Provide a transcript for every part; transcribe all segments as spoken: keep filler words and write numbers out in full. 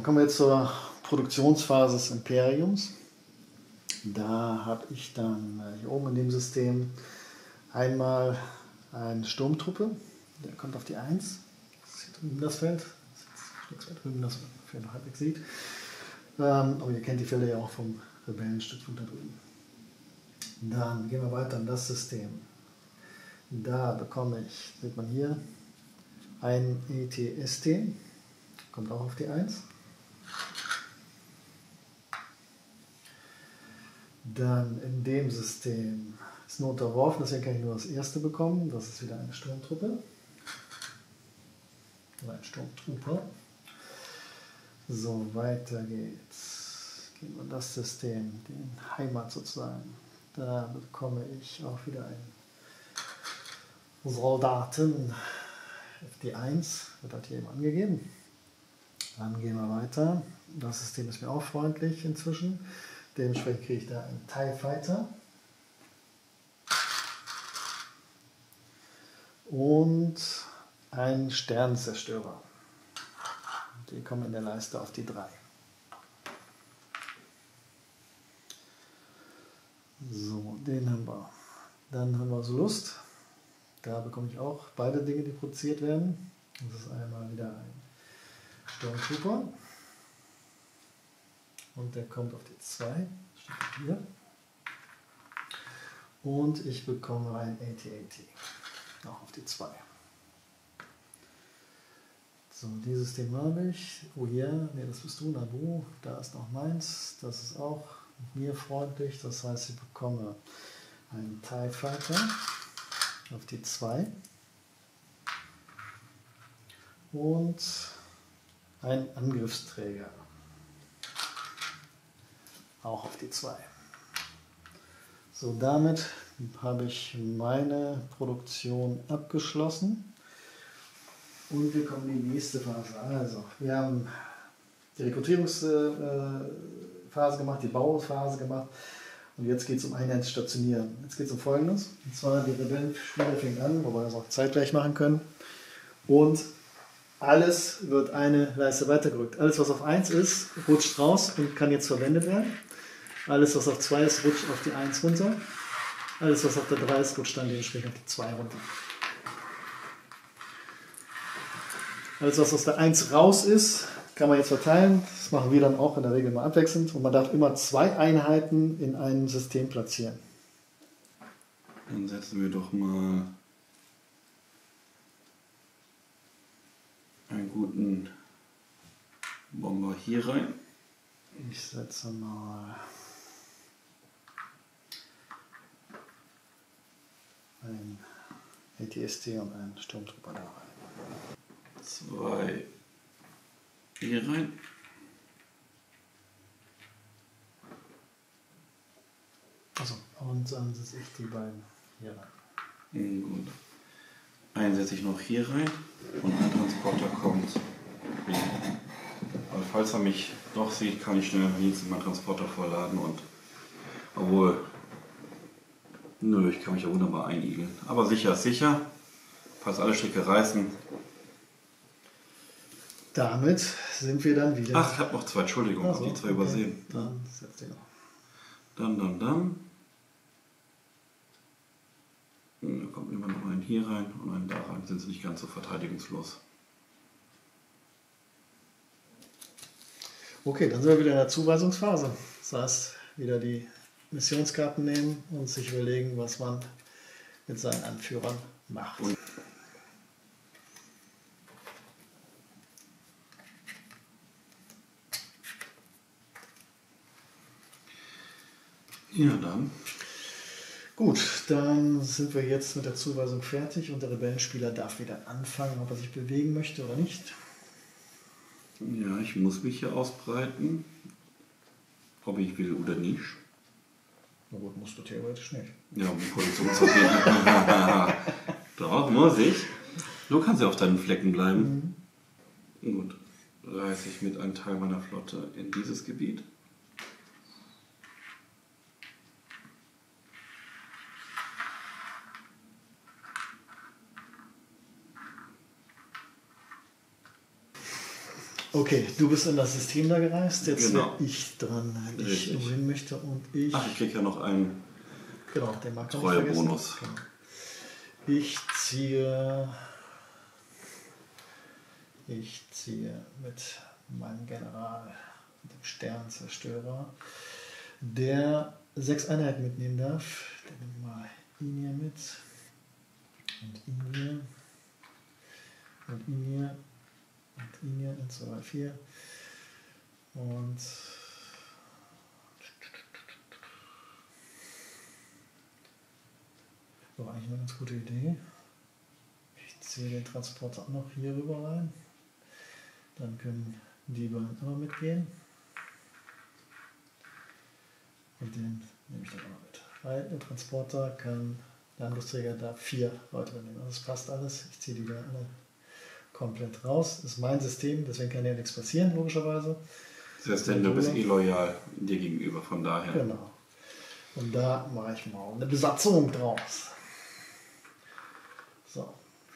kommen wir jetzt zur Produktionsphase des Imperiums. Da habe ich dann hier oben in dem System einmal eine Sturmtruppe, der kommt auf die eins. Das ist hier drüben das Feld. Das ist jetzt nichts mehr drüben, das man noch halbwegs sieht. Ähm, aber ihr kennt die Felder ja auch vom Rebellenstützpunkt da drüben. Dann gehen wir weiter in das System. Da bekomme ich, sieht man hier, ein E T S T, kommt auch auf die eins. Dann in dem System ist nur unterworfen, deswegen kann ich nur das erste bekommen. Das ist wieder eine Sturmtruppe. Oder ein Sturmtrooper. So, weiter geht's. Gehen wir in das System, den Heimat sozusagen. Da bekomme ich auch wieder einen Soldaten. F D eins wird halt hier eben angegeben. Dann gehen wir weiter. Das System ist mir auch freundlich inzwischen. Dementsprechend kriege ich da einen TIE Fighter. Und einen Sternenzerstörer. Die kommen in der Leiste auf die drei. So, den haben wir. Dann haben wir so Lust. Da bekomme ich auch beide Dinge, die produziert werden. Das ist einmal wieder ein Stormtrooper. Und der kommt auf die zwei. Steht hier. Und ich bekomme ein A T A T. Auch auf die zwei. So, dieses System habe ich. Oh hier, ne, das bist du, Nabu. Da ist noch meins. Das ist auch mir freundlich. Das heißt, ich bekomme einen TIE Fighter auf die zwei. Und einen Angriffsträger. Auch auf die zwei. So, damit habe ich meine Produktion abgeschlossen. Und wir kommen in die nächste Phase. Also, wir haben die Rekrutierungsphase gemacht, die Bauphase gemacht. Und jetzt geht es um Einheitsstationieren. Jetzt geht es um Folgendes. Und zwar, die Rebellenspieler fängt an, wobei wir das auch zeitgleich machen können. Und alles wird eine Leiste weitergerückt. Alles, was auf eins ist, rutscht raus und kann jetzt verwendet werden. Alles, was auf zwei ist, rutscht auf die eins runter. Alles, was auf der drei ist, rutscht dann dementsprechend auf die zwei runter. Alles, was aus der eins raus ist, kann man jetzt verteilen. Das machen wir dann auch in der Regel mal abwechselnd. Und man darf immer zwei Einheiten in einem System platzieren. Dann setzen wir doch mal einen guten Bomber hier rein. Ich setze mal ein A T S T und einen Sturmtrooper da rein. Zwei hier rein. Also, und dann setze ich die beiden hier rein. Gut. Einen setze ich noch hier rein und ein Transporter kommt. Aber falls er mich doch sieht, kann ich schnell jetzt meinen Transporter vorladen und obwohl, nö, ich kann mich ja wunderbar einigeln. Aber sicher ist sicher, falls alle Stricke reißen. Damit sind wir dann wieder. Ach, ich habe noch zwei, Entschuldigung, also, habe die zwei okay. übersehen. Dann setzt ihr noch. Dann, dann, dann. Da kommt immer noch einen hier rein und einen da rein, sind sie nicht ganz so verteidigungslos. Okay, dann sind wir wieder in der Zuweisungsphase. Das heißt, wieder die Missionskarten nehmen und sich überlegen, was man mit seinen Anführern macht. Und ja, dann. Gut, dann sind wir jetzt mit der Zuweisung fertig und der Rebellenspieler darf wieder anfangen, ob er sich bewegen möchte oder nicht. Ja, ich muss mich hier ausbreiten, ob ich will oder nicht. Na gut, musst du theoretisch nicht. Ja, um die Position zu gehen. Doch, muss ich. Du kannst ja auf deinen Flecken bleiben. Mhm. Gut, reise ich mit einem Teil meiner Flotte in dieses Gebiet. Okay, du bist in das System da gereist, jetzt Genau. bin ich dran, wenn ich Richtig. wohin möchte und ich... Ach, ich kriege ja noch einen Genau, den mag man nicht Treuebonus. vergessen. Genau. Ich ziehe... Ich ziehe mit meinem General, dem Sternzerstörer, der sechs Einheiten mitnehmen darf. Dann nehme ich mal ihn hier mit und ihn hier und ihn hier und ihn hier, eins, zwei, drei, vier und war eigentlich eine ganz gute Idee. Ich ziehe den Transporter auch noch hier rüber rein. Dann können die beiden auch noch mitgehen. Und den nehme ich dann auch noch mit. Weil der Transporter kann, der Handlungsträger darf vier Leute nehmen. Das passt alles. Ich ziehe die da alle komplett raus. Das ist mein System, deswegen kann ja nichts passieren, logischerweise. Das heißt, denn du bist eh loyal dir gegenüber, von daher. Genau. Und da mache ich mal eine Besatzung draus. So.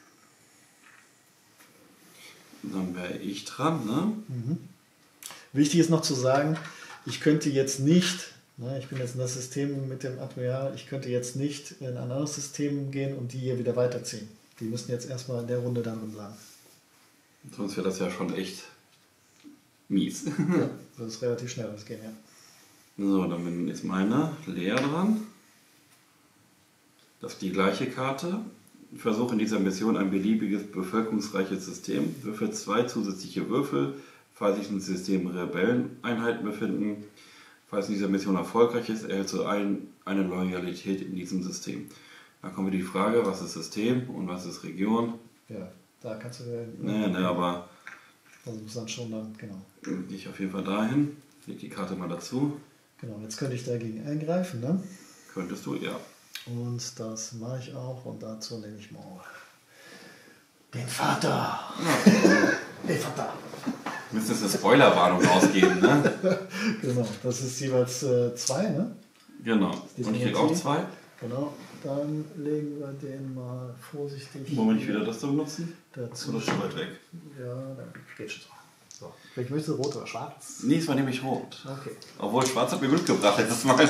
Dann wäre ich dran, ne? Mhm. Wichtig ist noch zu sagen, ich könnte jetzt nicht, ne, ich bin jetzt in das System mit dem Admiral, ich könnte jetzt nicht in ein anderes System gehen und die hier wieder weiterziehen. Die müssen jetzt erstmal in der Runde dann drin bleiben. Sonst wäre das ja schon echt mies. Ja, das ist relativ schnell, das geht ja. So, dann bin jetzt meine Lea dran. Das ist die gleiche Karte. Versuche in dieser Mission ein beliebiges, bevölkerungsreiches System. Würfel zwei zusätzliche Würfel, falls sich im System Rebelleneinheiten befinden. Falls in dieser Mission erfolgreich ist, erhältst du ein, eine Loyalität in diesem System. Dann kommt die Frage, was ist System und was ist Region? Ja, da kannst du ja... Nee, nee, aber... Also muss dann schon dann, genau. Gehe ich auf jeden Fall dahin. Leg die Karte mal dazu. Genau, jetzt könnte ich dagegen eingreifen, ne? Könntest du, ja. Und das mache ich auch und dazu nehme ich mal den Vater. Ja. Den Vater. Müsstest eine Spoilerwarnung ausgeben, ne? Genau, das ist jeweils äh, zwei, ne? Genau. Und ich krieg auch zwei. Genau, dann legen wir den mal vorsichtig. Wollen wir nicht wieder das zu benutzen? dazu. Oder schon weit weg? Ja, dann geht schon so. So. Welch möchtest du, rot oder schwarz? Nee, es war nämlich rot. Okay. Obwohl schwarz hat mir Glück gebracht letztes Mal.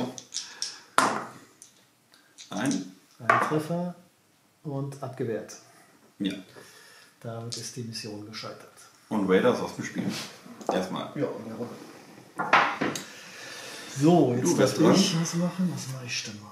Ein? Ein Treffer und abgewehrt. Ja. Damit ist die Mission gescheitert. Und Raider ist aus dem Spiel. Erstmal. Ja, in der Runde. So, jetzt Du darf bist dran. ich was machen. Was mache ich denn mal?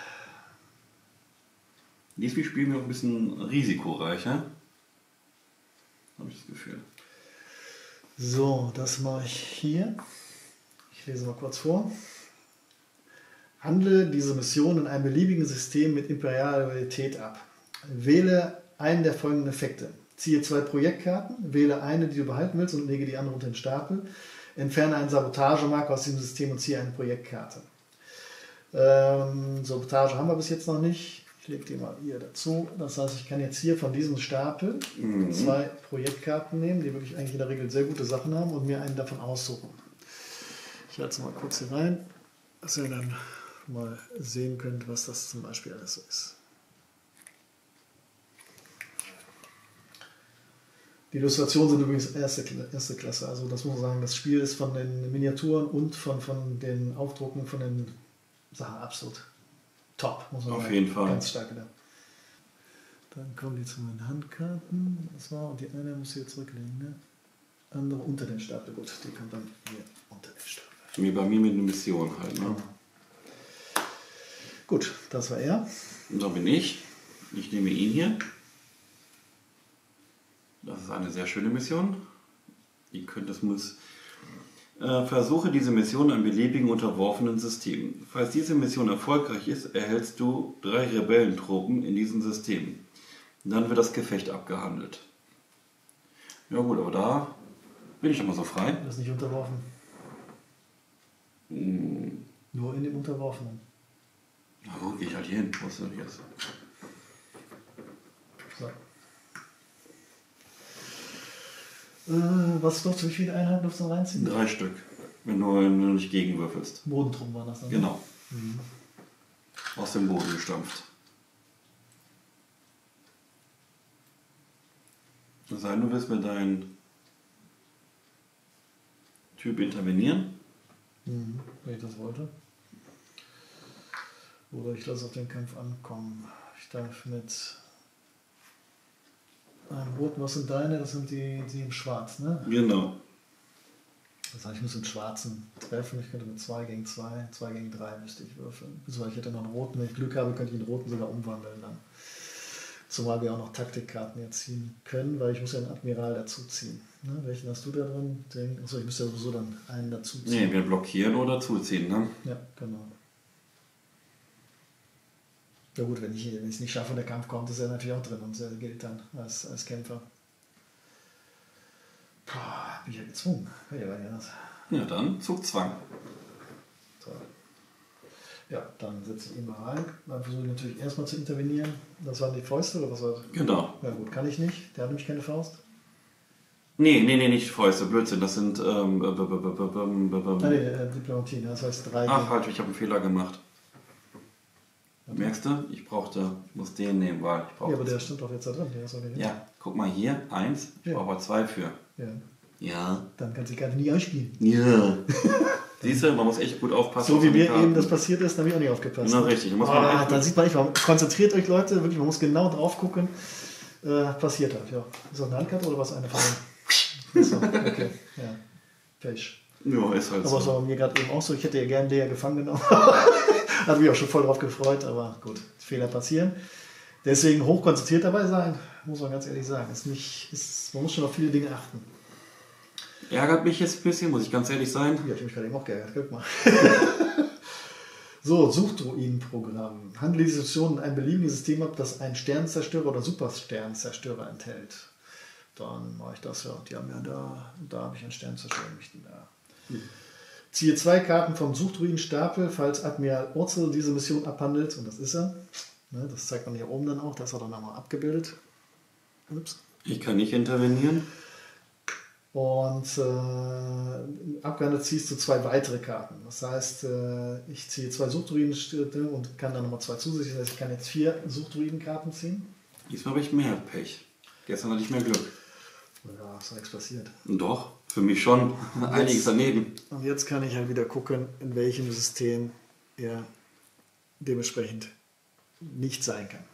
Diesmal spielen wir auch ein bisschen risikoreicher. Habe ich das Gefühl. So, das mache ich hier. Ich lese mal kurz vor. Handle diese Mission in einem beliebigen System mit imperialer Loyalität ab. Wähle einen der folgenden Effekte. Ziehe zwei Projektkarten, wähle eine, die du behalten willst und lege die andere unter den Stapel. Entferne einen Sabotagemarker aus diesem System und ziehe eine Projektkarte. Ähm, Sabotage haben wir bis jetzt noch nicht. Ich lege die mal hier dazu. Das heißt, ich kann jetzt hier von diesem Stapel Mhm. zwei Projektkarten nehmen, die wirklich eigentlich in der Regel sehr gute Sachen haben und mir einen davon aussuchen. Ich halte es mal kurz hier rein, dass ihr dann mal sehen könnt, was das zum Beispiel alles so ist. Die Illustrationen sind übrigens erste, erste Klasse. Also das muss man sagen, das Spiel ist von den Miniaturen und von, von den Aufdrucken von den Sachen absolut top, muss man Auf sagen. jeden Fall. Ganz stark wieder. Dann kommen die zu meinen Handkarten. Das war, und die eine muss ich hier zurücklegen. Ne? Andere unter den Stapel. Gut, die kommt dann hier unter den Stapel. Wie bei mir mit einer Mission halt. Ne? Genau. Gut, das war er. Und so bin ich. Ich nehme ihn hier. Das ist eine sehr schöne Mission. Ihr könnt es muss. Äh, versuche diese Mission in einem beliebigen unterworfenen System. Falls diese Mission erfolgreich ist, erhältst du drei Rebellentruppen in diesem System. Dann wird das Gefecht abgehandelt. Ja gut, aber da bin ich immer so frei. Das ist nicht unterworfen. Hm, Nur in dem Unterworfenen. na gut, gehe ich halt hier hin. Wo ist denn jetzt? So. Äh, was durfte, wie viele Einheiten durfst du reinziehen? Drei Stück. Wenn du, wenn du nicht gegenwürfelst. Bodentruppen waren das dann. Genau. Mhm. Aus dem Boden gestampft. Das heißt, du willst mit deinen Typ intervenieren. Mhm, wenn ich das wollte. Oder ich lasse auf den Kampf ankommen. Ich darf mit einem roten, was sind deine? Das sind die, die im Schwarz, ne? Genau. Das heißt, ich muss den Schwarzen treffen. Ich könnte mit zwei gegen zwei, zwei gegen drei müsste ich würfeln. Ich hätte noch einen roten. Wenn ich Glück habe, könnte ich den roten sogar umwandeln dann. Zumal wir auch noch Taktikkarten jetzt ziehen können, weil ich muss ja einen Admiral dazu ziehen. Ne? Welchen hast du da drin? Den, achso, ich müsste ja sowieso dann einen dazu ziehen. Nee, wir blockieren oder zuziehen, ne? Ja, genau. Ja gut, wenn ich es nicht schaffe und der Kampf kommt, ist er natürlich auch drin und er gilt dann als, als Kämpfer. Boah, bin ich ja gezwungen. Ja, ja, ja. Ja, dann Zugzwang. So. Ja, dann setze ich ihn mal rein. Dann versuche ich natürlich erstmal zu intervenieren. Das waren die Fäuste oder was war das? Genau. Ja gut, kann ich nicht. Der hat nämlich keine Faust. Nee, nee, nee, nicht Fäuste, Blödsinn. Das sind ähm, b- b- b- b- b- b- Ah, nee, äh, Diplomatie, das heißt drei. Ach gegen- halt, ich habe einen Fehler gemacht. Merkst du? Ich brauchte, ich muss den nehmen, weil ich brauche. Ja, aber der stimmt doch jetzt da drin. Der ist auch nicht Ja, guck mal hier, eins, ich Ja. brauche aber zwei für. Ja. Ja. Dann kannst du die Karte nie ausspielen. Ja. Siehst du, man muss echt gut aufpassen. So auf wie seine mir Karten. eben das passiert ist, da habe ich auch nicht aufgepasst. Genau, richtig. Da muss man Ah, echt da gut- sieht man nicht, man konzentriert euch Leute, wirklich, man muss genau drauf gucken. Äh, passiert halt, ja. Ist das eine Handkarte oder was eine von denen? So, okay, ja. Pech. Ja, ist halt Aber es so. war mir gerade eben auch so, ich hätte ja gerne Lea gefangen genommen. Hat mich auch schon voll drauf gefreut, aber gut, Fehler passieren. Deswegen hochkonzentriert dabei sein, muss man ganz ehrlich sagen. Ist nicht, ist, man muss schon auf viele Dinge achten. Ärgert mich jetzt ein bisschen, muss ich ganz ehrlich sein. Ja, ich habe mich gerade eben auch geärgert, guck mal. So, Suchdruidenprogramm. Handle die Situation in einem beliebigen System ab, das einen Sternzerstörer oder Supersternzerstörer enthält. Dann mache ich das ja. Die haben ja da, da habe ich einen Sternzerstörer, nämlich da. Hm. Ziehe zwei Karten vom Suchdruidenstapel, falls Admiral Urzel diese Mission abhandelt. Und das ist er. Ne, das zeigt man hier oben dann auch. Das ist er dann nochmal abgebildet. Ups. Ich kann nicht intervenieren. Und äh, abgehandelt ziehst du zwei weitere Karten. Das heißt, äh, ich ziehe zwei Suchdruidenstädte und kann dann nochmal zwei zusätzlich. Das heißt, ich kann jetzt vier Suchdruidenkarten ziehen. Diesmal habe ich mehr Pech. Gestern hatte ich mehr Glück. Ja, ist nichts passiert. Doch, für mich schon. Einiges daneben. Und jetzt kann ich halt wieder gucken, in welchem System er dementsprechend nicht sein kann.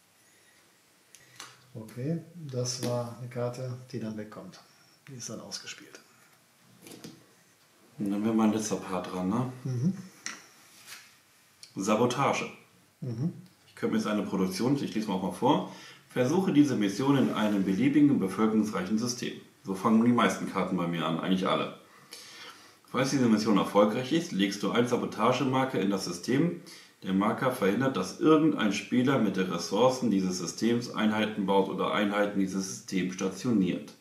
Okay, das war eine Karte, die dann wegkommt. Die ist dann ausgespielt. Und dann wäre mein letzter Part dran, ne? Mhm. Sabotage. Mhm. Ich könnte mir jetzt eine Produktion, ich lese mal auch mal vor. Versuche diese Mission in einem beliebigen, bevölkerungsreichen System. So fangen die meisten Karten bei mir an, eigentlich alle. Falls diese Mission erfolgreich ist, legst du eine Sabotagemarke in das System. Der Marker verhindert, dass irgendein Spieler mit den Ressourcen dieses Systems Einheiten baut oder Einheiten dieses Systems stationiert.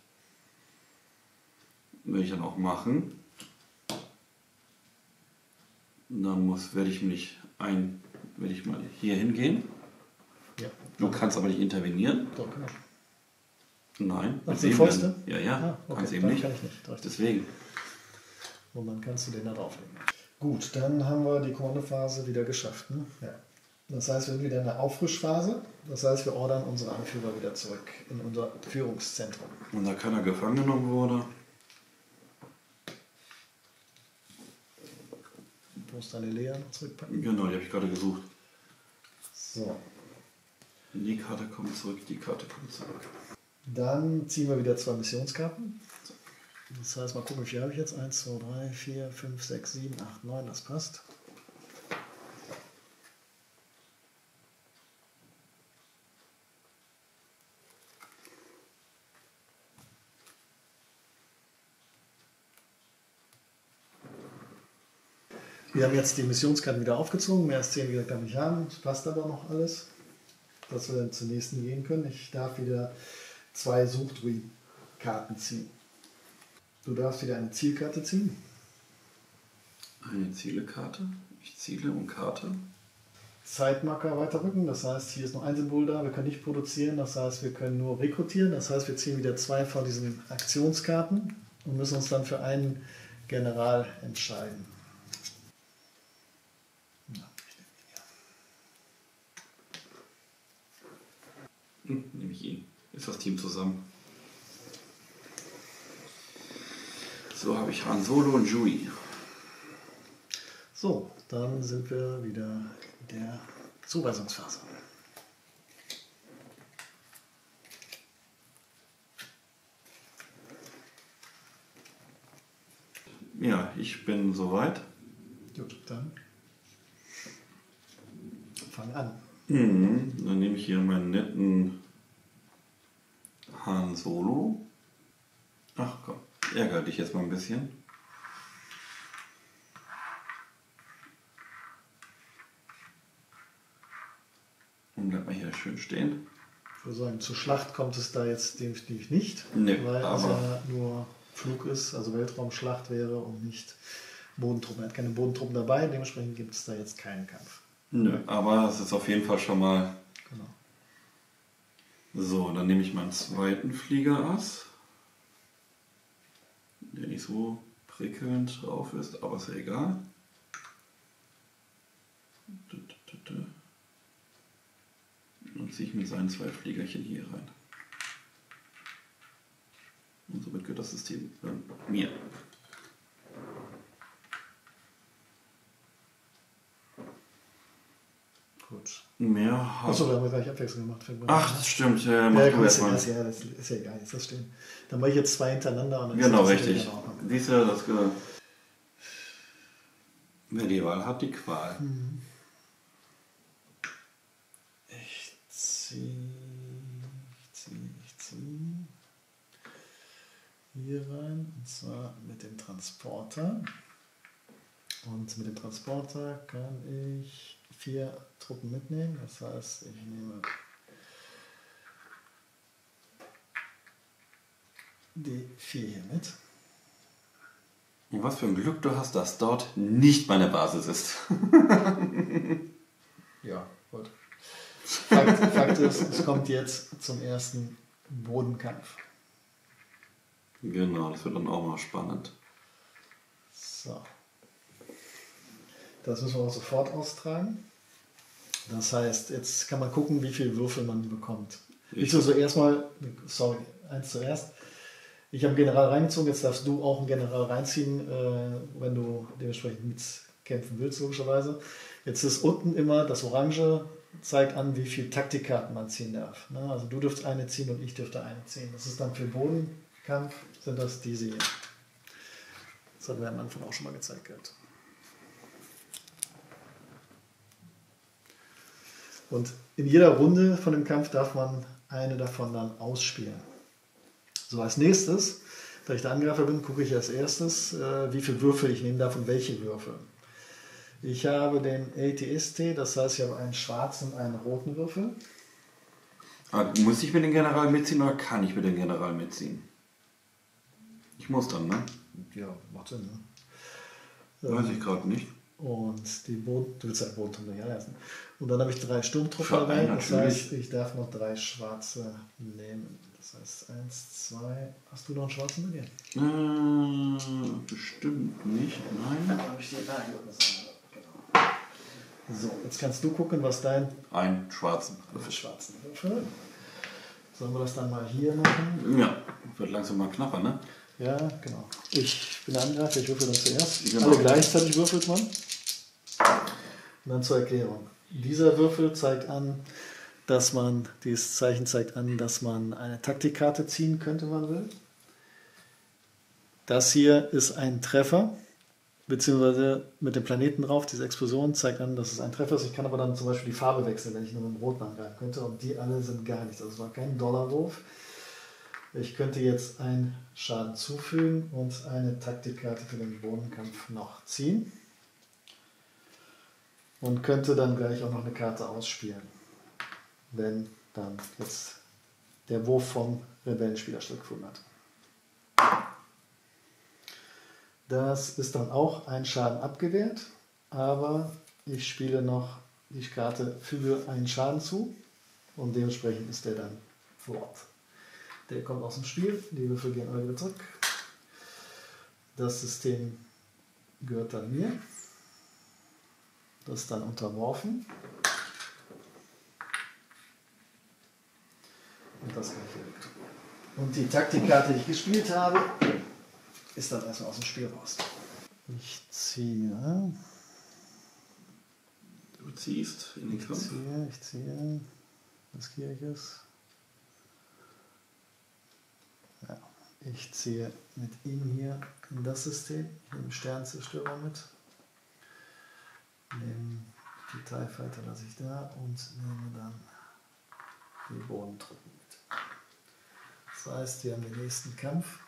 Will ich dann auch machen. Dann muss, werde ich mich ein, werde ich mal hier hingehen. Ja. Du kannst aber nicht intervenieren. Doch, genau. Nein. Ach, mit die eben Fäuste? dann- Ja, ja. Ah, okay, kannst eben dann nicht. kann ich nicht. Richtig. Deswegen. Und dann kannst du den da drauflegen. Gut, dann haben wir die Kommandophase wieder geschafft. Ne? Ja. Das heißt, wir sind wieder in der Auffrischphase. Das heißt, wir ordern unsere Anführer wieder zurück in unser Führungszentrum. Und da keiner gefangen genommen wurde. Du musst deine Lea noch zurückpacken. Genau, die habe ich gerade gesucht. So, Die Karte kommt zurück, die Karte kommt zurück. dann ziehen wir wieder zwei Missionskarten. Das heißt, mal gucken, wie viel habe ich jetzt? eins, zwei, drei, vier, fünf, sechs, sieben, acht, neun, das passt. Wir haben jetzt die Missionskarten wieder aufgezogen. Mehr als zehn, wie gesagt, darf ich haben. Das passt aber noch alles, dass wir dann zur nächsten gehen können. Ich darf wieder zwei Suchdruiden-Karten ziehen. Du darfst wieder eine Zielkarte ziehen. Eine Zielekarte. Ich ziele und Karte. Zeitmarker weiterrücken. Das heißt, hier ist noch ein Symbol da. Wir können nicht produzieren. Das heißt, wir können nur rekrutieren. Das heißt, wir ziehen wieder zwei von diesen Aktionskarten und müssen uns dann für einen General entscheiden. Ja, ich nehme ihn Hm, nehme ich ihn. Ist das Team zusammen. So, So habe ich Han Solo und Chewie. So, dann sind wir wieder in der Zuweisungsphase. Ja, ich bin soweit. Gut, dann fang an. Mhm, dann nehme ich hier meinen netten Han Solo. Ach komm, ärgere dich jetzt mal ein bisschen. Und bleib mal hier schön stehen. Ich würde sagen, zur Schlacht kommt es da jetzt definitiv nicht, Nee, weil es aber ja nur Flug ist, also Weltraumschlacht wäre und nicht Bodentruppen. Er hat keine Bodentruppen dabei, dementsprechend gibt es da jetzt keinen Kampf. nö, aber es ist auf jeden Fall schon mal Genau. so. Dann nehme ich meinen zweiten Fliegerass, der nicht so prickelnd drauf ist, aber ist ja egal. Dann ziehe ich mit seinen zwei Fliegerchen hier rein. Und somit gehört das System dann mir. Gut. Mehr Achso, da haben wir gleich Abwechslung gemacht. Ach, das stimmt. Ja, mach ja, du gut, erst mal. das, ja, das ist ja egal, jetzt das stehen. Dann mache ich jetzt zwei hintereinander. Und dann Genau, ist das richtig. in Ordnung. Siehst du, das ge- wer die Wahl hat, die Qual. Mhm. Ich ziehe, ich ziehe, ich ziehe hier rein, und zwar mit dem Transporter. Und mit dem Transporter kann ich vier Truppen mitnehmen. Das heißt, ich nehme die vier hier mit. Und was für ein Glück du hast, dass dort nicht meine Basis ist. Ja, gut. Fakt, Fakt ist, es kommt jetzt zum ersten Bodenkampf. Genau, das wird dann auch mal spannend. So. Das müssen wir auch sofort austragen. Das heißt, jetzt kann man gucken, wie viele Würfel man bekommt. Ich will so erstmal, sorry, eins zuerst. Ich habe einen General reingezogen, jetzt darfst du auch einen General reinziehen, äh, wenn du dementsprechend mitkämpfen willst, logischerweise. Jetzt ist unten immer das Orange, zeigt an, wie viele Taktikkarten man ziehen darf. Ne? Also du dürft eine ziehen und ich dürfte eine ziehen. Das ist dann für Bodenkampf, sind das diese hier. Das hatten wir am Anfang auch schon mal gezeigt gehabt. Und in jeder Runde von dem Kampf darf man eine davon dann ausspielen. So, als nächstes, da ich der Angreifer bin, gucke ich als erstes, äh, wie viele Würfel ich nehmen darf und welche Würfel. Ich habe den A T S T, das heißt, ich habe einen schwarzen und einen roten Würfel. Aber muss ich mit dem General mitziehen oder kann ich mit dem General mitziehen? Ich muss dann, ne? Ja, macht Sinn, ne? Weiß ich gerade nicht. Und die Boden, du willst ja Bodentruppen nicht lassen. Und dann habe ich drei Sturmtruppen Für dabei, einen das natürlich. heißt, ich darf noch drei schwarze nehmen. Das heißt, eins, zwei, hast du noch einen schwarzen mit dir? Äh, bestimmt nicht, nein. Dann habe ich die da genau. So, jetzt kannst du gucken, was dein Einen schwarzen. für schwarzen Würfel. Sollen wir das dann mal hier machen? Ja, wird langsam mal knapper, ne? Ja, genau. Ich bin der Angreifer, ich würfel dann zuerst. Genau. Alle gleichzeitig würfelt man. Und dann zur Erklärung. Dieser Würfel zeigt an, dass man, dieses Zeichen zeigt an, dass man eine Taktikkarte ziehen könnte, wenn man will. Das hier ist ein Treffer, beziehungsweise mit dem Planeten drauf, diese Explosion zeigt an, dass es ein Treffer ist. Ich kann aber dann zum Beispiel die Farbe wechseln, wenn ich nur mit dem Roten angreifen könnte. Und die alle sind gar nichts. Also es war kein Dollarwurf. Ich könnte jetzt einen Schaden zufügen und eine Taktikkarte für den Bodenkampf noch ziehen. Und könnte dann gleich auch noch eine Karte ausspielen, wenn dann jetzt der Wurf vom Rebellenspieler stattgefunden hat. Das ist dann auch ein Schaden abgewehrt, aber ich spiele noch die Karte füge einen Schaden zu und dementsprechend ist der dann fort. Der kommt aus dem Spiel, die Würfel gehen alle wieder zurück. Das System gehört dann mir. Das ist dann unterworfen. Und das gleich weg. Und die Taktikkarte, die ich gespielt habe, ist dann erstmal aus dem Spiel raus. Ich ziehe. Du ziehst in den Ich Kampf. ziehe, ich ziehe. Riskiere ich es? Ja, ich ziehe mit ihm hier in das System. Ich nehme Sternzerstörer mit. Nehme die TIE Fighter lasse ich da und nehme dann die Bodentruppen mit. Das heißt, wir haben den nächsten Kampf.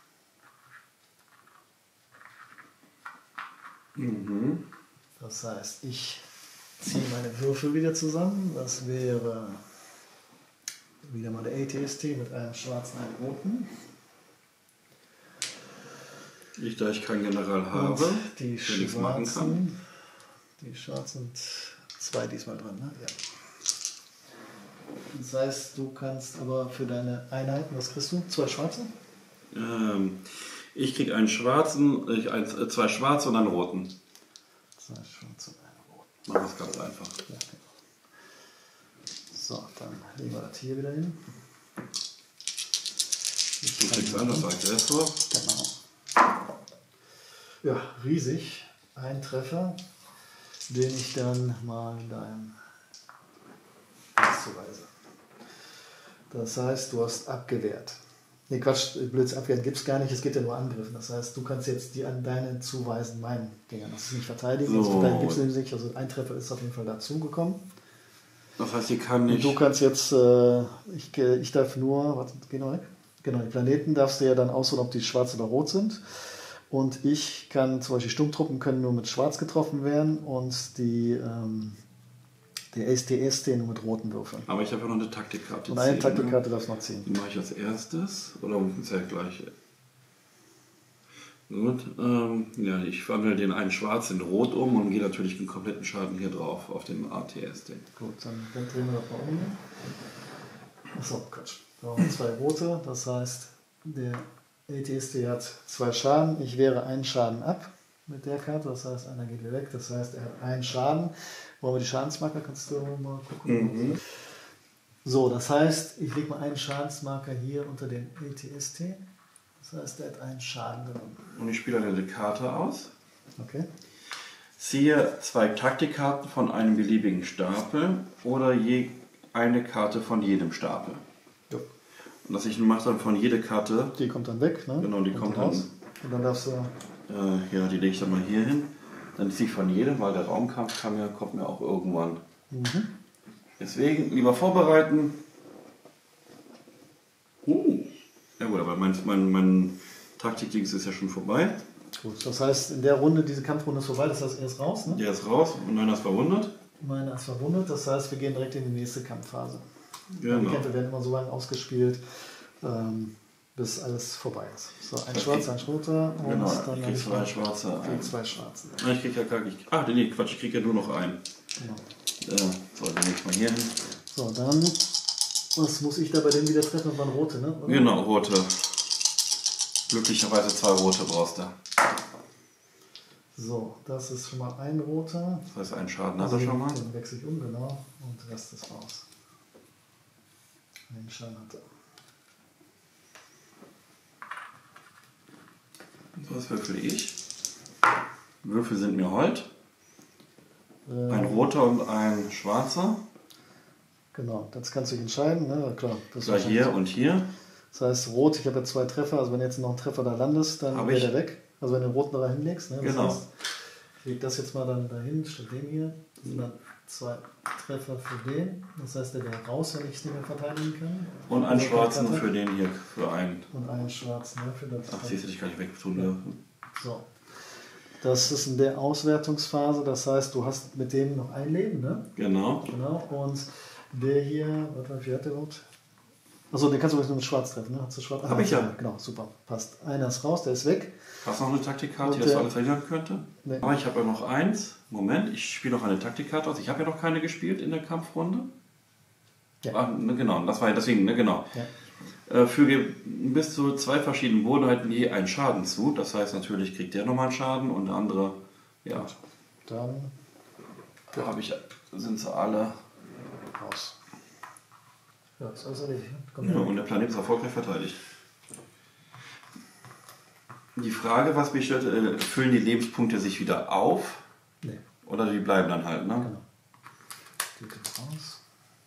Mhm. Das heißt, ich ziehe meine Würfel wieder zusammen. Das wäre wieder mal der A T S T mit einem schwarzen, einem roten. Ich, da ich keinen General habe, Und die der nichts machen kann. schwarzen, die schwarzen sind zwei diesmal dran, ne? Ja. Das heißt, du kannst aber für deine Einheiten, was kriegst du? Zwei schwarze? Ähm, ich kriege einen schwarzen, ich, ein, äh, zwei schwarze und einen roten. Zwei schwarze und einen roten. Machen wir es ganz einfach. Ja, genau. So, dann legen wir das hier wieder hin. Ich Du kriegst einen als Aggressor. Genau. Ja, riesig. Ein Treffer, den ich dann mal deinem zuweise. Das heißt, du hast abgewehrt. Ne, Quatsch, blöds abwehren gibt es gar nicht, es geht ja nur Angriffen. Das heißt, du kannst jetzt die an deine zuweisen, meinen Dingern. Das ist nicht verteidigen, So. also verteidigen gibt es nämlich nicht. Also ein Treffer ist auf jeden Fall dazugekommen. Das heißt, ich kann Und nicht. du kannst jetzt, äh, ich, ich darf nur, warte, geh noch weg. Genau, die Planeten darfst du ja dann aussuchen, ob die schwarz oder rot sind. Und ich kann, zum Beispiel Sturmtruppen können nur mit schwarz getroffen werden und die, ähm, der S T S T nur mit roten Würfeln. Aber ich habe ja noch eine Taktikkarte. Und eine ziehen, Taktikkarte ne? darfst du noch ziehen. Die mache ich als erstes. Oder ist ja gleich. Gut. Ähm, ja, ich wandle den einen schwarz in rot um und gehe natürlich den kompletten Schaden hier drauf auf den A T S T. Gut, dann, dann drehen wir das mal um. Achso, Quatsch. Da haben wir zwei rote, das heißt, der A T S T hat zwei Schaden. Ich wehre einen Schaden ab mit der Karte, das heißt, einer geht wieder weg. Das heißt, er hat einen Schaden. Wollen wir die Schadensmarker? Kannst du mal gucken? Mhm. So, das heißt, ich lege mal einen Schadensmarker hier unter den A T S T. Das heißt, er hat einen Schaden genommen. Und ich spiele eine Karte aus. Okay. Ziehe zwei Taktikkarten von einem beliebigen Stapel oder je eine Karte von jedem Stapel. Jo. Und dass ich mache dann von jeder Karte. Die kommt dann weg, ne? Genau, die kommt dann. raus. Und dann darfst du. Äh, ja, die lege ich dann mal hier hin. Dann ziehe ich von jedem, weil der Raumkampf kann mir, kommt mir auch irgendwann. Mhm. Deswegen lieber vorbereiten. Uh. Ja gut, aber mein, mein, mein Taktikdings ist ja schon vorbei. Gut, das heißt, in der Runde, diese Kampfrunde ist vorbei, das heißt, er ist raus, ne? Der ist raus und einer ist verwundet. Meiner ist verwundet, das heißt, wir gehen direkt in die nächste Kampfphase. Genau. Die Kämpfe werden immer so lange ausgespielt, ähm, bis alles vorbei ist. So, ein Das schwarzer, ein roter und Genau, dann ich habe krieg ich zwei noch- schwarze. krieg Ein. zwei schwarze. Ah, ich krieg ja gar nicht. Ah, nee, Quatsch, ich krieg ja nur noch einen. Genau. Äh, so, dann leg ich mal hier hin. So, dann, was muss ich da bei dem wieder treffen? Das waren rote, ne? Oder? Genau, rote. Glücklicherweise zwei rote brauchst du. So, das ist schon mal ein roter. Das heißt, einen Schaden hat er schon mal. Den wechsle ich um, genau. Und der Rest ist raus. Einen Schaden hat er. So, das würfel ich. Würfel sind mir hold. Äh, Ein roter und ein schwarzer. Genau, das kannst du dich entscheiden, ne? Klar. Das Gleich hier und hier. Das heißt, rot, ich habe ja zwei Treffer, also wenn jetzt noch ein Treffer da landest, dann Hab wäre ich. der weg. Also wenn du den roten da hinlegst, ne? Das Genau. heißt, ich lege das jetzt mal dann dahin, statt dem hier. Das sind dann zwei Treffer für den. Das heißt, der wäre raus, wenn ich es nicht mehr verteidigen kann. Und einen Also schwarzen Karte. für den hier, für einen. Und einen schwarzen, ne? Für das. Ach, siehst du, dich gar nicht wegtun dürfen. So. Das ist in der Auswertungsphase, das heißt, du hast mit dem noch ein Leben, ne? Genau. Genau. Und der hier, warte mal, wie hat der überhaupt? Achso, den kannst du übrigens nur mit Schwarz treffen, ne? Hast du Schwarz? Hab Ah, ich ja. Genau, super. Passt. Einer ist raus, der ist weg. Hast du noch eine Taktikkarte, Und die das der- alles verhindern könnte? Nee. Aber ich habe ja noch eins. Moment, ich spiele noch eine Taktikkarte aus. Ich habe ja noch keine gespielt in der Kampfrunde. Ja. Ah, ne, genau, das war ja deswegen, ne, genau. Ja. Äh, füge bis zu zwei verschiedenen Bodenheiten je einen Schaden zu. Das heißt, natürlich kriegt der nochmal einen Schaden und der andere, ja. Dann Da habe ich, sind sie alle. raus. Ja, ist alles erledigt. Ne? Komm Ja, her. und der Planet ist erfolgreich verteidigt. Die Frage, was mich stört, äh, füllen die Lebenspunkte sich wieder auf? Nee. Oder die bleiben dann halt, ne? Genau. Geht jetzt raus.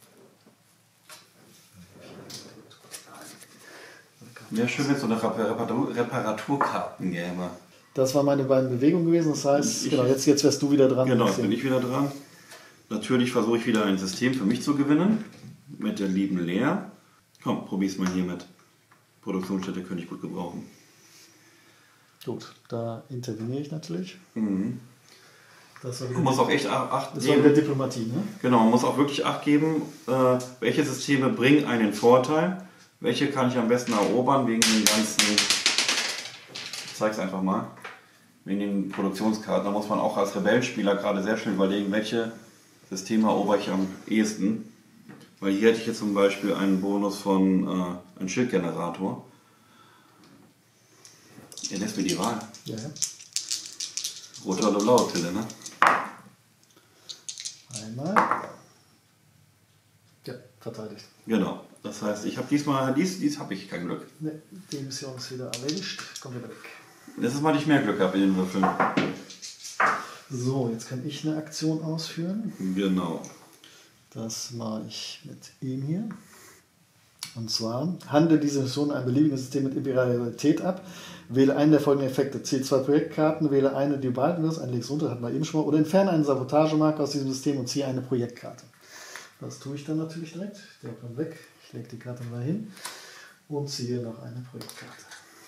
Wäre schön, wenn es so eine Reparatur Reparaturkarten gäbe. Das waren meine beiden Bewegungen gewesen. Das heißt, Ich, genau, jetzt, jetzt wärst du wieder dran. Genau, jetzt bin ich wieder dran. Natürlich versuche ich wieder ein System für mich zu gewinnen. Mit der lieben Lea. Komm, probier's mal hier mit. Produktionsstätte könnte ich gut gebrauchen. Gut, da interveniere ich natürlich. Mhm. Das war wieder, Man muss auch echt Acht das war geben. wieder Diplomatie, ne? Genau, man muss auch wirklich Acht geben, äh, welche Systeme bringen einen Vorteil. Welche kann ich am besten erobern wegen den ganzen, ich zeig's einfach mal, wegen den Produktionskarten. Da muss man auch als Rebellenspieler gerade sehr schnell überlegen, welche Systeme erober ich am ehesten. Weil hier hätte ich jetzt zum Beispiel einen Bonus von äh, einem Schildgenerator. Er lässt mir die Wahl. Ja, ja. Rote oder blaue Pille, ne? Einmal. Ja, verteidigt. Genau. Das heißt, ich habe diesmal, dies, dies habe ich kein Glück. Ne, die Mission ist wieder erledigt. Kommt wieder weg. Letztes Mal hatte ich mehr Glück gehabt in den Würfeln. So, jetzt kann ich eine Aktion ausführen. Genau. Das mache ich mit ihm hier. Und zwar handle diese Mission ein beliebiges System mit Imperialität ab. Wähle einen der folgenden Effekte. Ziehe zwei Projektkarten, wähle eine, die du behalten wirst, eine legst runter, hatten wir eben schon mal. Oder entferne eine Sabotagemarke aus diesem System und ziehe eine Projektkarte. Das tue ich dann natürlich direkt. Der kommt weg. Ich lege die Karte mal hin und ziehe noch eine Projektkarte.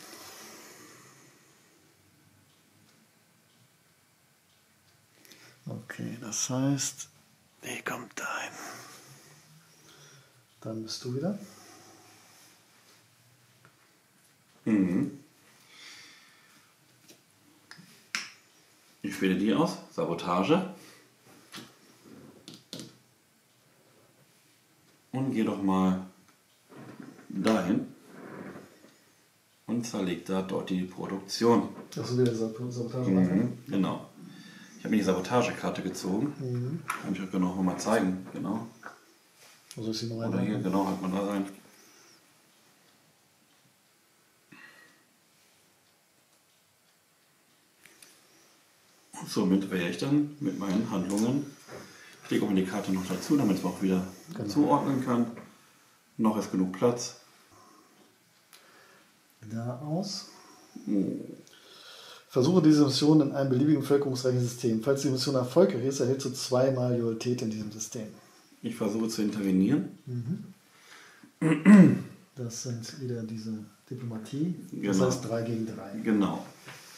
Okay, das heißt, die kommt dahin. Dann bist du wieder. Mhm. Ich wähle die aus. Sabotage. Und gehe doch mal dahin. Und zerlegt da dort die Produktion. Achso, wieder Sabotage. Mhm. Genau. Ich habe mir die Sabotagekarte gezogen. Mhm. Kann ich euch genau noch mal zeigen. Genau. Also ist sie noch Oder hier, genau, hat man da rein. Und somit wäre ich dann mit meinen Handlungen, ich lege auch mal die Karte noch dazu, damit man auch wieder Genau. zuordnen kann. Noch ist genug Platz. Da aus. Oh. Versuche diese Mission in einem beliebigen bevölkerungsreichen System. Falls die Mission erfolgreich ist, erhältst du zweimal Loyalität in diesem System. Ich versuche zu intervenieren. Mhm. Das sind wieder diese Diplomatie. Das Genau. heißt drei gegen drei. Genau.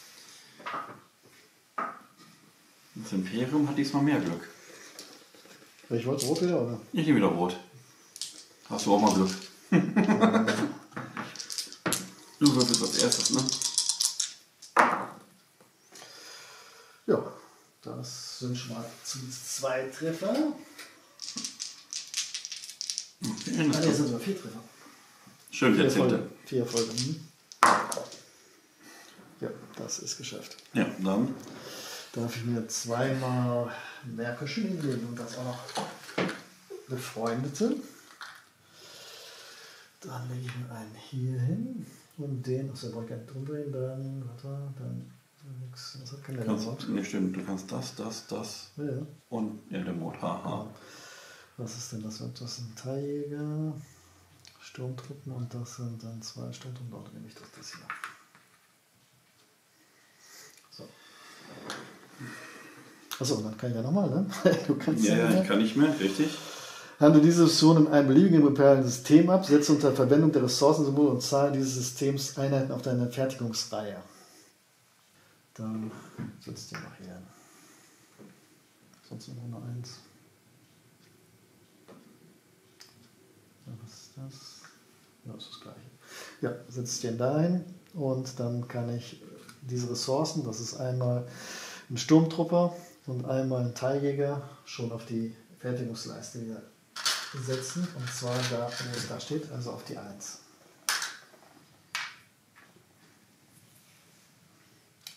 Das Imperium hat diesmal mehr Glück. Ich wollte rot wieder, oder? Ich nehme wieder Rot. Hast du auch mal Glück. Du würfelst als erstes, ne? Ja, das sind schon mal zwei Treffer. Okay, Ah, das nee, es sind sogar vier Treffer. schön, Vier der zehnte. Erfolge. Vier Erfolge. Mhm. Ja, das ist geschafft. Ja, dann. Darf ich mir zweimal Märkischen hinlegen und das auch noch Befreundete. Dann lege ich mir einen hier hin und den, achso, wollte ich gar nicht drumdrehen, dann, warte, dann, nix, das hat keine Kannst, nee, stimmt, du kannst das, das, das Ja, ja. und ja, der Mod, haha. Was ist denn das? Das sind Teiljäger, Sturmtruppen und das sind dann zwei Sturmtruppen. Dort nehme ich doch das hier. So. Achso, dann kann ich ja nochmal, ne? Du kannst Ja, ja, ja, ich kann nicht mehr, richtig. Handle diese Mission in einem beliebigen imperialen System ab, setze unter Verwendung der Ressourcensymbole und Zahl dieses Systems Einheiten auf deine Fertigungsreihe. Dann setzt ihr noch hier hin. Sonst noch eine eins. Was ist das? Ja, das ist das gleiche. Ja, setzt den da hin und dann kann ich diese Ressourcen, das ist einmal ein Sturmtrupper und einmal ein Teiljäger, schon auf die Fertigungsleiste wieder setzen. Und zwar da, wo es da steht, also auf die eins.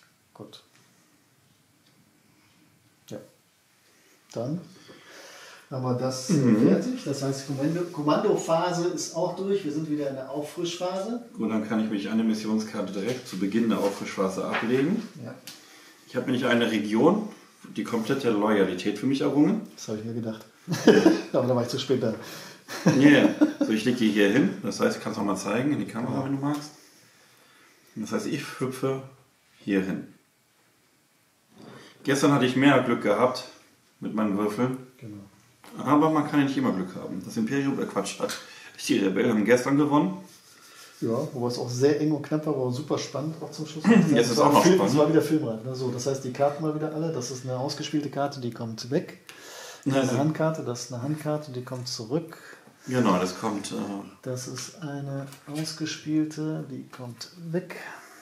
Gut. Ja. Dann haben wir das Mhm. fertig. Das heißt, die Kommando Kommandophase ist auch durch. Wir sind wieder in der Auffrischphase. Gut, dann kann ich mich eine Missionskarte direkt zu Beginn der Auffrischphase ablegen. Ja, Ich habe nämlich eine Region, die komplette Loyalität für mich errungen. das habe ich mir gedacht. Aber da war ich zu spät da. Ja, yeah. So, ich lege die hier hin. Das heißt, ich kann es auch mal zeigen in die Kamera, ja, wenn du magst. Das heißt, ich hüpfe hier hin. Gestern hatte ich mehr Glück gehabt mit meinen Würfeln. Genau. Aber man kann ja nicht immer Glück haben. Das Imperium, äh Quatsch, hat die Rebellen haben gestern gewonnen. Ja, wobei es auch sehr eng und knapp war, aber super spannend auch zum Schluss. Jetzt das ist war auch noch Film, spannend. Das war wieder filmreif. Ne? So, das heißt, die Karten mal wieder alle. Das ist eine ausgespielte Karte, die kommt weg. Das ist eine Handkarte, das ist eine Handkarte, die kommt zurück. Genau, das kommt. Äh Das ist eine ausgespielte, die kommt weg.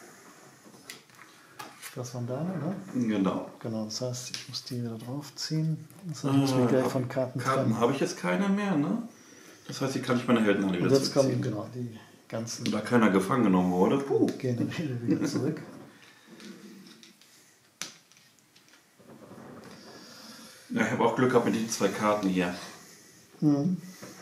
Das waren deine, ne? Genau. Genau, das heißt, ich muss die wieder draufziehen. Das heißt, ich muss mich gleich von Karten Karten trennen. habe ich jetzt keine mehr, ne? Das heißt, die kann ich meine Helden alle wieder Und jetzt kommen zurückziehen. genau die ganzen. Da keiner gefangen genommen wurde. Puh. Generäle wieder zurück. Ja, ich habe auch Glück gehabt mit den zwei Karten hier. Mhm.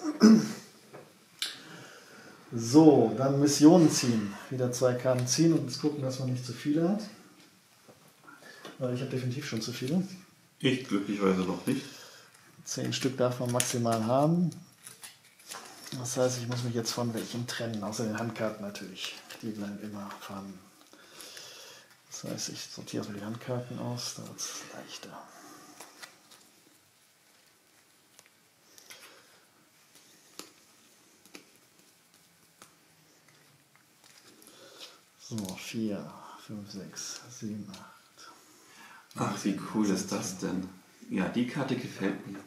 So, dann Missionen ziehen. Wieder zwei Karten ziehen und jetzt gucken, dass man nicht zu viele hat. Weil ich habe definitiv schon zu viele. Ich glücklicherweise noch nicht. Zehn Stück darf man maximal haben. Das heißt, ich muss mich jetzt von welchen trennen, außer den Handkarten natürlich. Die bleiben immer vorhanden. Das heißt, ich sortiere erstmal die Handkarten aus, da wird es leichter. So, vier, fünf, sechs, sieben, acht. Ach, wie cool ist das denn? Ja, die Karte gefällt mir.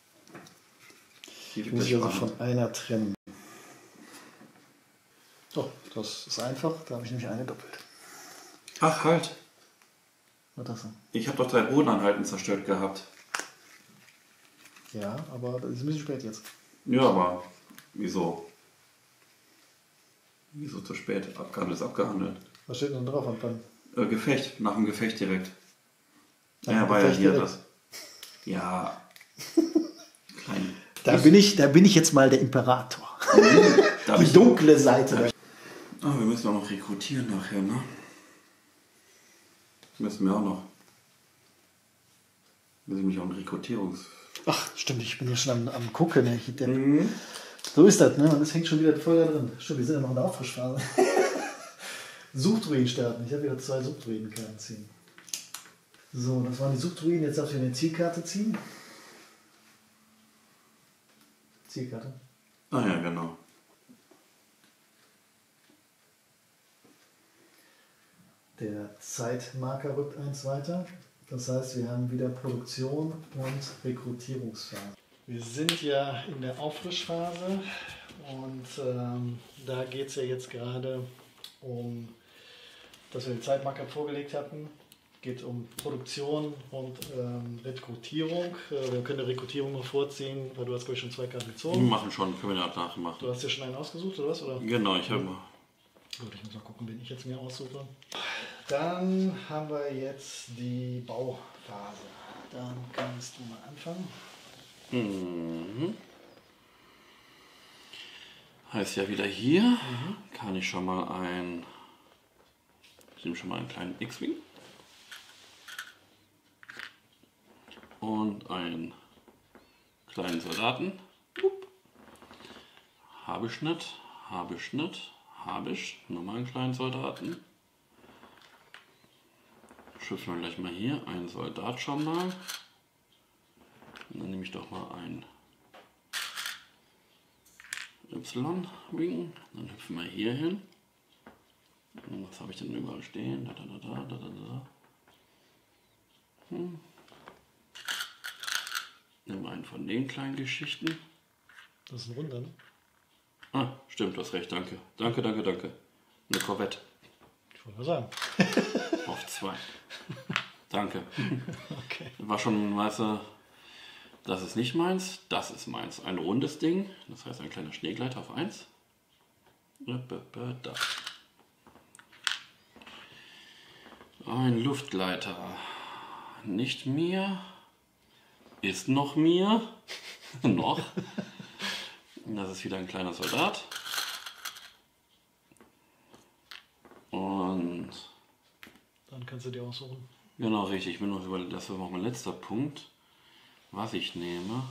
Die Ich muss wird mich also spannend. von einer trennen. Oh, das ist einfach, da habe ich nämlich eine doppelt. Ach, halt. Was ist das denn? Ich habe doch drei Bodeneinheiten zerstört gehabt. Ja, aber das ist ein bisschen spät jetzt. Ja, aber wieso? Wieso zu spät? Abgehandelt ist abgehandelt. Was steht denn drauf, Anfang? Äh, Gefecht, nach dem Gefecht direkt. Nach Ja, dem war ja Gefecht hier direkt. das. Ja. Klein. Da bin, ich, da bin ich jetzt mal der Imperator. Darf Die ich- dunkle Seite. Ah, wir müssen auch noch rekrutieren nachher, ne? Müssen wir auch noch. Wir sind nämlich auch ein Rekrutierungs... Ach, stimmt, ich bin ja schon am, am Gucken. Ne? Ich, der, Mhm. So ist das, ne? Und es hängt schon wieder voll da drin. Stimmt, wir sind ja noch in der Auffrischphase. Suchtruinen starten. Ich habe wieder zwei Suchtruinenkarten ziehen. So, das waren die Suchtruinen. Jetzt darf ich eine Zielkarte ziehen. Zielkarte. Ah ja, genau. Der Zeitmarker rückt eins weiter. Das heißt, wir haben wieder Produktion und Rekrutierungsphase. Wir sind ja in der Auffrischphase und ähm, da geht es ja jetzt gerade um, dass wir den Zeitmarker vorgelegt hatten. Geht um Produktion und ähm, Rekrutierung. Äh, wir können die Rekrutierung noch vorziehen, weil du hast, glaube ich, schon zwei Karten Wir gezogen. machen schon, können wir danach machen. Du hast dir schon einen ausgesucht, oder was? Oder? Genau, ich habe... Gut, ich muss mal gucken, wen ich jetzt mir aussuche. Dann haben wir jetzt die Bauphase. Dann kannst du mal anfangen. Mhm. Heißt ja wieder hier, mhm. kann ich schon mal ein... Ich nehme schon mal einen kleinen X-Wing. Und einen kleinen Soldaten. Upp. Habeschnitt, Habeschnitt, Habisch, nochmal einen kleinen Soldaten. Schütteln wir gleich mal hier einen Soldat schon mal. Und dann nehme ich doch mal einen Y-Wing. Dann hüpfen wir hier hin. Und was habe ich denn überall stehen? Da, da, da, da, da, da. Hm. Nimm einen von den kleinen Geschichten. Das ist ein Runder, ne? Ah, stimmt, du hast recht, danke. Danke, danke, danke. Eine Corvette. Ich wollte mal sagen. Auf zwei. Danke. Okay. War schon, weißt du, das ist nicht meins, das ist meins. Ein rundes Ding, das heißt ein kleiner Schneegleiter auf eins. Da. Ein Luftgleiter. Nicht mir. Ist noch mir. Noch. Das ist wieder ein kleiner Soldat. Und dann kannst du dir aussuchen. Genau, richtig. Ich bin noch über, das war noch mein letzter Punkt, was ich nehme.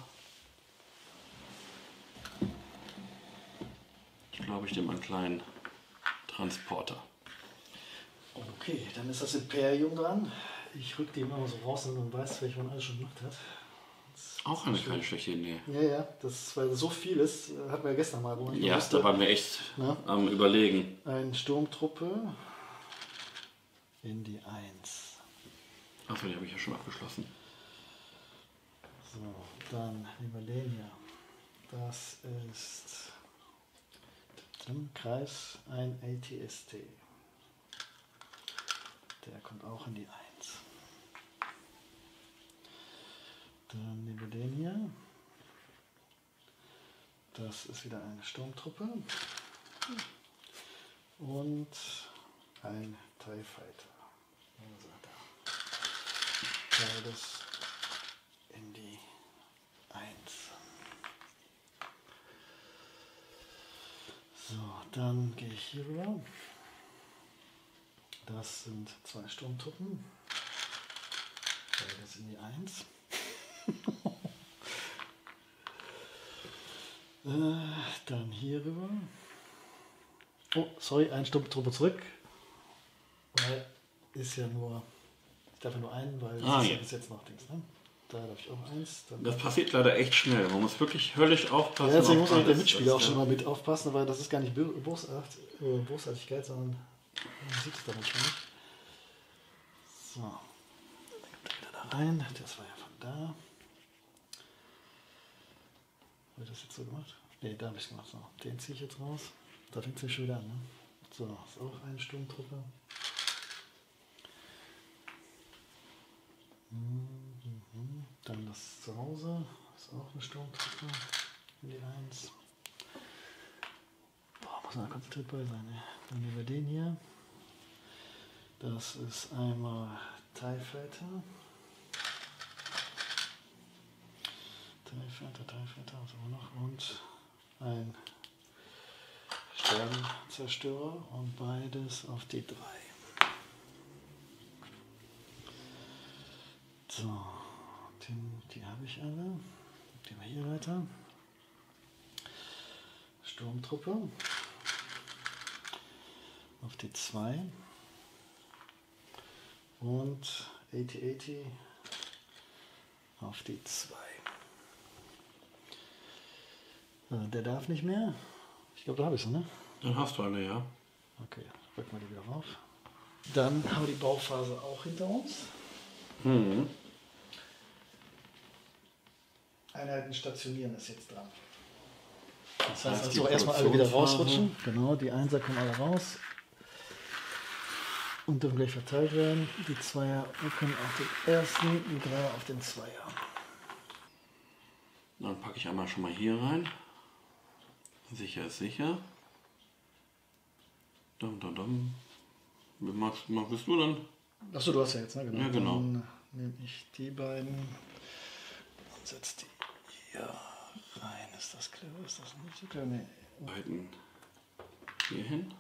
Ich glaube, ich nehme einen kleinen Transporter. Okay, dann ist das Imperium dran. Ich rück die immer so raus, und man weiß, welche man alles schon gemacht hat. Auch eine keine schlechte Idee. Ja, ja, das, weil so viel ist, hatten wir ja gestern mal. Wo ich Ja, wusste, da waren wir echt na, am Überlegen. Ein Sturmtruppe in die eins. Achso, die habe ich ja schon abgeschlossen. So, dann nehmen wir den hier. Das ist im Kreis ein A T S T. Der kommt auch in die eins. Dann nehmen wir den hier. Das ist wieder eine Sturmtruppe. Und ein TIE Fighter. Also da. Beides in die eins. So, dann gehe ich hier rüber. Das sind zwei Sturmtruppen. Beides in die eins. äh, dann hier rüber. Oh, sorry, ein Sturmtruppe zurück. Weil ist ja nur, ich darf ja nur einen, weil das ah, ist ja ja bis jetzt noch Dings, ne? Da darf ich auch eins. Dann das passiert leider echt schnell. Man muss wirklich höllisch aufpassen. ja, deswegen muss auch der alles, Mitspieler auch das, schon mal mit aufpassen, weil das ist gar nicht Bosart, äh, Bosartigkeit, sondern man sieht es da manchmal nicht. So, dann kommt er wieder da rein. Das war ja von da. Habe ich das jetzt so gemacht? Ne, da habe ich es gemacht. So, den ziehe ich jetzt raus. Da fängt es ja schon wieder an. Ne? So, ist auch eine Sturmtruppe. Mhm. Dann das Zuhause, ist auch eine Sturmtruppe in die eins. Boah, muss man konzentriert bei sein. Ne? Dann nehmen wir den hier. Das ist einmal TIE Fighter. TIE Fighter, TIE Fighter, was haben wir noch? Und ein Sternenzerstörer und beides auf die drei. So, den, die habe ich alle. Gehen wir hier weiter. Sturmtruppe auf die zwei. Und achtzig achtzig auf die zwei. Der darf nicht mehr. Ich glaube, da habe ich es, ne? Dann hast du eine, ja. Okay, rücken wir die wieder rauf. Dann haben wir die Bauphase auch hinter uns. Mhm. Einheiten stationieren ist jetzt dran. Das Das heißt heißt, die also erstmal alle wieder Produktionsphase. rausrutschen. Genau, die Einser kommen alle raus. Und dürfen gleich verteilt werden. Die Zweier rücken auf den ersten, die Dreier auf den Zweier. Dann packe ich einmal schon mal hier rein. Sicher ist sicher. Dum, dum, dum. Magst, magst du dann? Achso, du hast ja jetzt, ne? Genau. Ja, genau. Dann nehme ich die beiden und setze die hier rein. Ist das clever? Ist das nicht so clever? Nee. Beiden hier hin.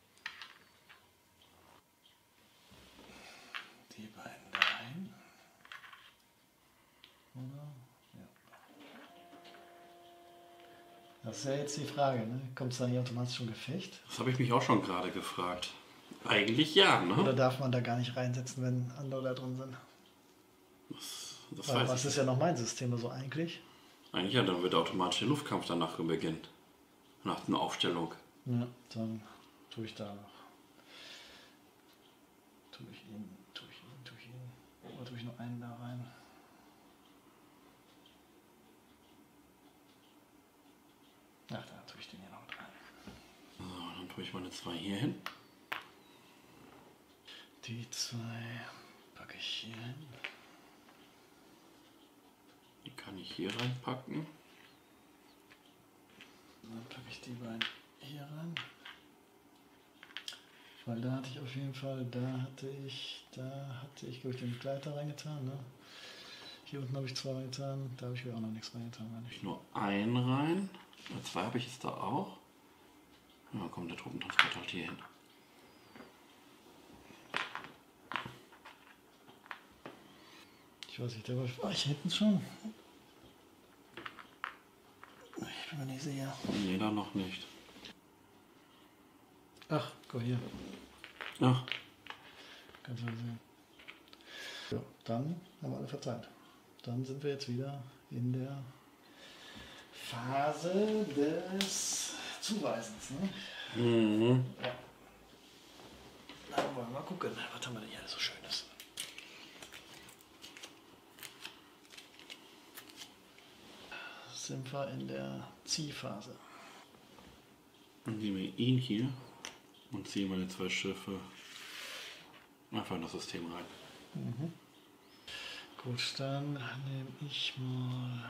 Die beiden da rein. Oder? Ja. Das ist ja jetzt die Frage, ne? Kommt es da nicht automatisch schon Gefecht? Das habe ich mich auch schon gerade gefragt. Eigentlich ja, ne? Oder darf man da gar nicht reinsetzen, wenn andere da drin sind? Das, das Weil weiß was ich. ist ja noch mein System so eigentlich? Eigentlich ja, dann wird automatisch der Luftkampf danach beginnen. Nach einer Aufstellung. Ja, dann tue ich da noch. Tue ich ihn, tue ich ihn, tue ich ihn. Oder tue ich noch einen da rein? Ach, da tue ich den hier noch mit rein. So, dann tue ich meine zwei hier hin. Die zwei packe ich hier hin. Die kann ich hier reinpacken. Dann packe ich die beiden hier rein. Weil da hatte ich auf jeden Fall, da hatte ich, da hatte ich, glaube ich, den Gleiter reingetan. Ne? Hier unten habe ich zwei reingetan, da habe ich mir auch noch nichts reingetan. Meine ich. Nur einen rein. Zwei habe ich jetzt da auch. Ja, kommt der Truppentransporter halt hier hin. Ich weiß nicht, der war, war ich hinten schon? Ich bin mir nicht sicher. Nee, da noch nicht. Ach, guck hier. Ach. Kannst du mal sehen. Ja, dann haben wir alle verteilt. Dann sind wir jetzt wieder in der Phase des Zuweisens. Ne? Mhm. Ja. Dann wollen wir mal gucken, was haben wir denn hier so Schönes. Sind wir in der Ziehphase. Dann nehmen wir ihn hier und ziehen meine zwei Schiffe einfach in das System rein. Mhm. Gut, dann nehme ich mal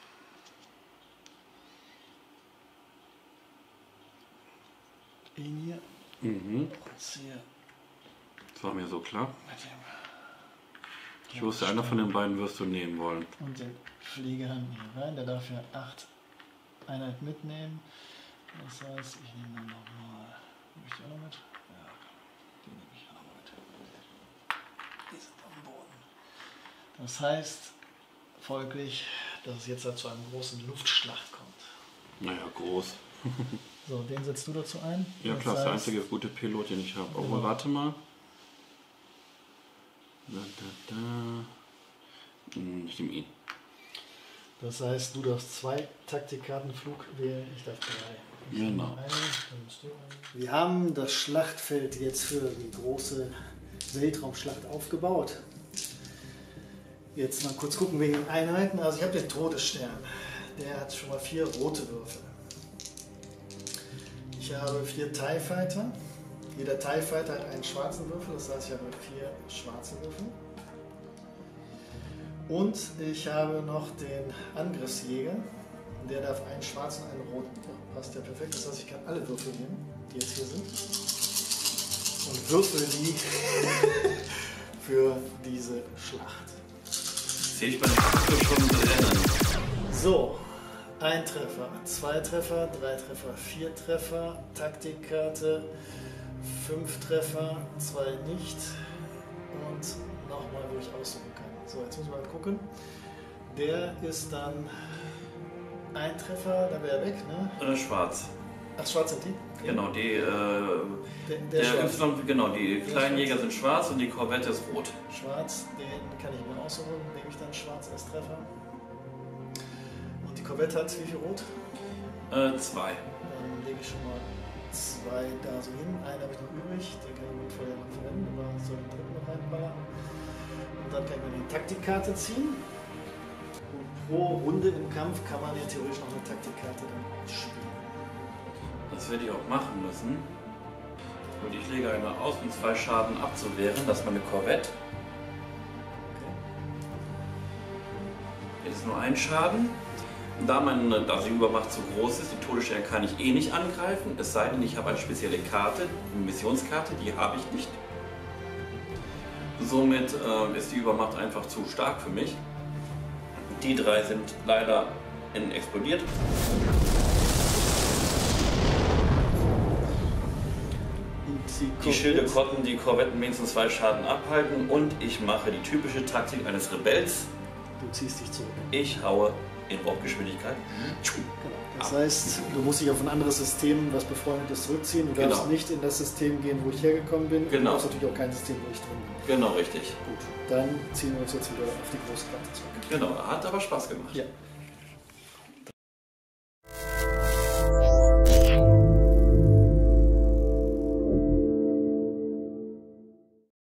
ihn hier Mhm. und ziehe Das war mir so klar. mit dem Ich wusste, einer von den beiden wirst du nehmen wollen. und den Fliegern hier rein. Der darf ja acht Einheiten mitnehmen. Das heißt, ich nehme dann nochmal. Nehme ich die auch noch mit? Ja, die nehme ich auch noch mit. Die sind am Boden. Das heißt folglich, dass es jetzt zu einem großen Luftschlacht kommt. Naja, groß. So, den setzt du dazu ein? Ja Das klar, das ist der heißt, einzige gute Pilot, den ich habe. Oh, Genau. warte mal. Da, da, da. Hm, Ich nehme ihn. Das heißt, du darfst zwei Taktikkarten Flug wählen, ich darf drei. Ich Genau. nehme eine, dann musst du eine. Wir haben das Schlachtfeld jetzt für die große Weltraumschlacht aufgebaut. Jetzt mal kurz gucken wegen den Einheiten. Also ich habe den Todesstern. Der hat schon mal vier rote Würfel. Ich habe vier TIE Fighter. Jeder TIE Fighter hat einen schwarzen Würfel, das heißt ich habe vier schwarze Würfel. Und ich habe noch den Angriffsjäger. Der darf einen schwarzen und einen roten. Ja, passt ja perfekt. Das heißt, ich kann alle Würfel nehmen, die jetzt hier sind. Und würfel die für diese Schlacht. Sehe ich bei dem Akku schon brennen. So, ein Treffer, zwei Treffer, drei Treffer, vier Treffer, Taktikkarte, fünf Treffer, zwei nicht und nochmal, wo ich aussuchen kann. So, jetzt muss man halt gucken. Der ist dann ein Treffer, dann wäre er weg, ne? Äh, schwarz. Ach, schwarz sind die? Okay. Genau, die, äh, Der, der, der schwarz. Y, genau, die Der kleinen schwarz. Jäger sind schwarz und die Korvette ist rot. Schwarz, den kann ich mir aussuchen, nehme ich dann schwarz als Treffer. Und die Korvette hat wie viel Rot? Äh, zwei. Dann lege ich schon mal zwei da so hin. Einen habe ich noch übrig, den kann ich mit Feuer noch verwenden. Oder soll den dritten noch reinballern. Und dann kann ich mir die Taktikkarte ziehen. Und pro Runde im Kampf kann man ja theoretisch noch eine Taktikkarte dann spielen. Das werde ich auch machen müssen. Und ich lege einmal aus, um zwei Schaden abzuwehren. Das ist meine Korvette. Okay. Jetzt ist nur ein Schaden. Da meine da die Übermacht zu groß ist, die Todesstern kann ich eh nicht angreifen. Es sei denn, ich habe eine spezielle Karte, eine Missionskarte, die habe ich nicht. Somit äh, ist die Übermacht einfach zu stark für mich. Die drei sind leider innen explodiert. Die Schilde konnten die Korvetten wenigstens zwei Schaden abhalten und ich mache die typische Taktik eines Rebells. Du ziehst dich zurück. Ich haue in Warpgeschwindigkeit. Genau. Das heißt, du musst dich auf ein anderes System, was befreundet ist, zurückziehen. Du darfst Genau. nicht in das System gehen, wo ich hergekommen bin. Genau. Du darfst natürlich auch kein System, wo ich drin bin. Genau, richtig. Gut, dann ziehen wir uns jetzt wieder auf die große Karte zurück. Genau, hat aber Spaß gemacht. Ja.